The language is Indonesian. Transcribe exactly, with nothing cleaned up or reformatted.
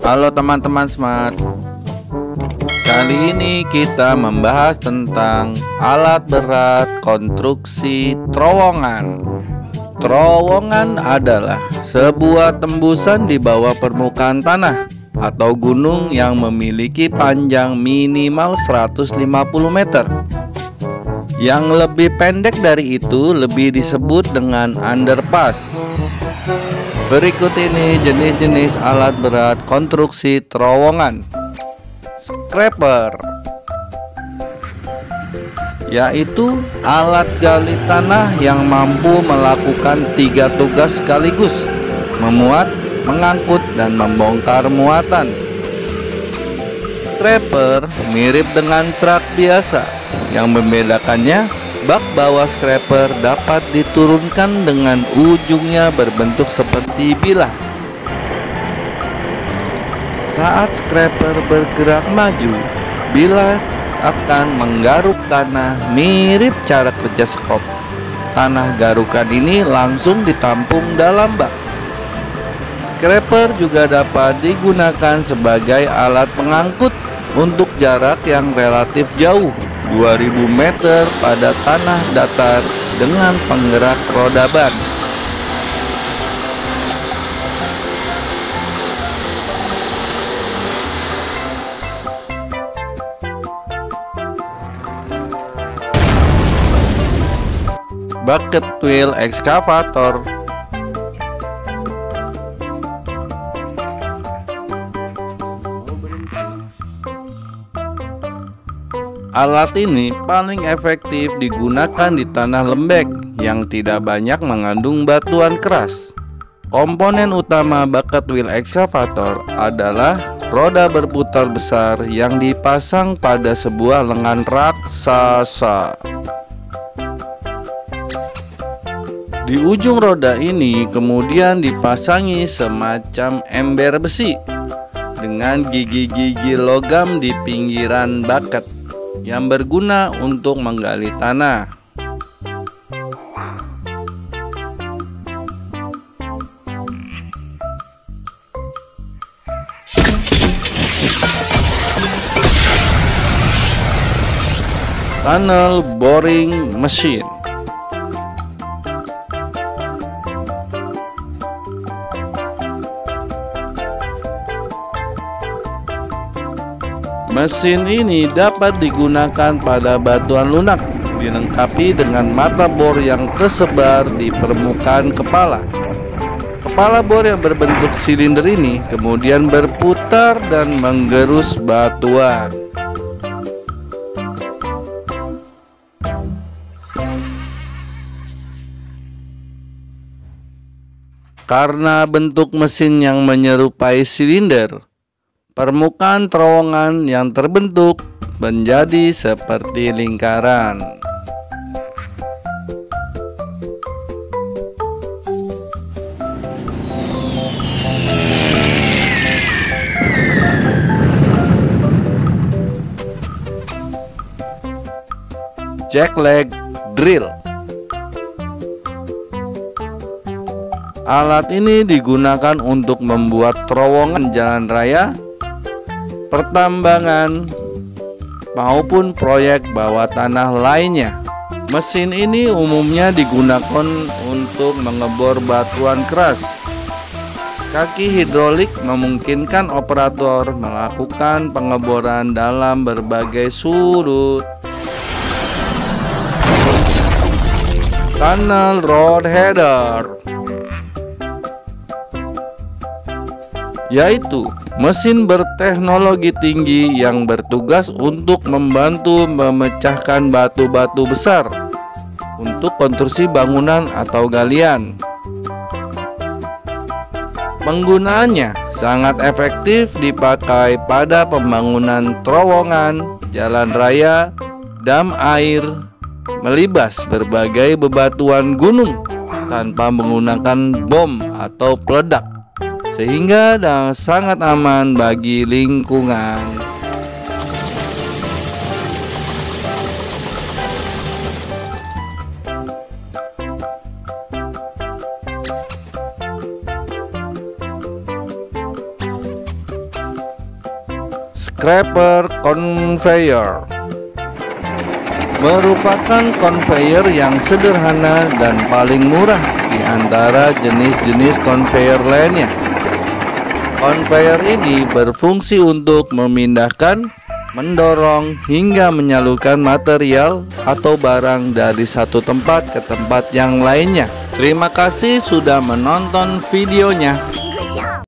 Halo teman-teman Smart. Kali ini kita membahas tentang alat berat konstruksi terowongan. Terowongan adalah sebuah tembusan di bawah permukaan tanah atau gunung yang memiliki panjang minimal seratus lima puluh meter. Yang lebih pendek dari itu lebih disebut dengan underpass. Berikut ini jenis-jenis alat berat konstruksi terowongan. Scraper, yaitu alat gali tanah yang mampu melakukan tiga tugas sekaligus: memuat, mengangkut, dan membongkar muatan. Scraper mirip dengan truk biasa. Yang membedakannya, bak bawah scraper dapat diturunkan dengan ujungnya berbentuk seperti bilah. Saat scraper bergerak maju, bilah akan menggaruk tanah mirip cara kerja skop. Tanah garukan ini langsung ditampung dalam bak. Scraper juga dapat digunakan sebagai alat pengangkut untuk jarak yang relatif jauh, dua ribu meter pada tanah datar dengan penggerak roda ban. Bucket wheel excavator, alat ini paling efektif digunakan di tanah lembek yang tidak banyak mengandung batuan keras. Komponen utama bucket wheel excavator adalah roda berputar besar yang dipasang pada sebuah lengan raksasa. Di ujung roda ini kemudian dipasangi semacam ember besi dengan gigi-gigi logam di pinggiran bucket yang berguna untuk menggali tanah. Tunnel boring machine, mesin ini dapat digunakan pada batuan lunak, dilengkapi dengan mata bor yang tersebar di permukaan kepala. Kepala bor yang berbentuk silinder ini kemudian berputar dan menggerus batuan. Karena bentuk mesin yang menyerupai silinder, permukaan terowongan yang terbentuk menjadi seperti lingkaran. Jackleg drill. Alat ini digunakan untuk membuat terowongan jalan raya, pertambangan, maupun proyek bawah tanah lainnya. Mesin ini umumnya digunakan untuk mengebor batuan keras. Kaki hidrolik memungkinkan operator melakukan pengeboran dalam berbagai sudut. Tunnel road header, yaitu mesin berteknologi tinggi yang bertugas untuk membantu memecahkan batu-batu besar untuk konstruksi bangunan atau galian. Penggunaannya sangat efektif dipakai pada pembangunan terowongan, jalan raya, dam air, melibas berbagai bebatuan gunung tanpa menggunakan bom atau peledak, sehingga sangat aman bagi lingkungan. Scraper conveyor merupakan conveyor yang sederhana dan paling murah di antara jenis-jenis conveyor lainnya. Conveyor ini berfungsi untuk memindahkan, mendorong, hingga menyalurkan material atau barang dari satu tempat ke tempat yang lainnya. Terima kasih sudah menonton videonya.